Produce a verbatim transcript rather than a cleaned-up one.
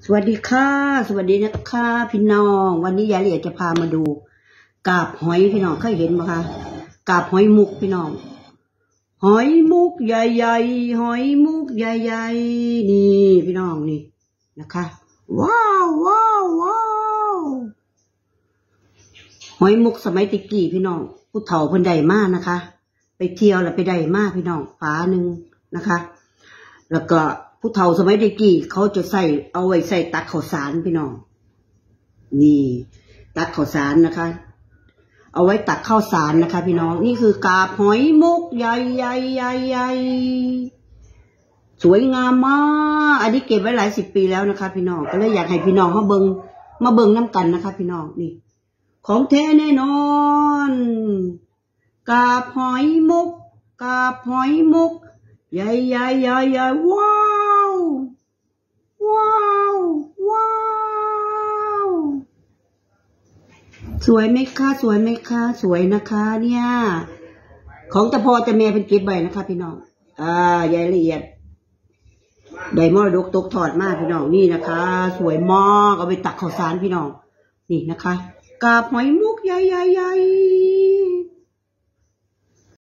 สวัสดีค่ะสวัสดีนะคะพี่น้องวันนี้ยายละเอียดจะพามาดูกาบหอยพี่น้องเคยเห็นไหมคะกาบหอยมุกพี่น้องหอยมุกใหญ่ๆหอยมุกใหญ่ๆนี่พี่น้องนี่นะคะว้าวว้าวว้าวหอยมุกสมัยตะกี้พี่น้องผู้เฒ่าเพิ่นได้มากนะคะไปเที่ยวแล้วไปได้มากพี่น้องฝาหนึ่งนะคะแล้วก็ผู้เฒ่าสมัยตะกี้เขาจะใส่เอาไว้ใส่ตักข้าวสารพี่น้องนี่ตักข้าวสารนะคะเอาไว้ตักข้าวสารนะคะพี่น้องนี่คือกาบหอยมุกใหญ่ใหญ่ใหญ่ใหญ่สวยงามมากอันนี้เก็บไว้หลายสิบปีแล้วนะคะพี่น้องก็เลยอยากให้พี่น้องเขาเบิงมาเบิงน้ำกันนะคะพี่น้องนี่ของแท้แน่นอนกาบหอยมุกกาบหอยมุกใหญ่ใหญ่ใหญ่ใหญ่ว้าวว้าวว้าวสวยไหมคะสวยไหมคะสวยนะคะเนี่ยของตะพอตะแม่เป็นเก็บใบนะคะพี่น้องอ่ายายละเอียดไดมอลดกตกถอดมากพี่น้องนี่นะคะสวยมากเอาไปตักข้าวสารพี่น้องนี่นะคะกาบหอยมุกใหญ่ใหญ่ใหญ่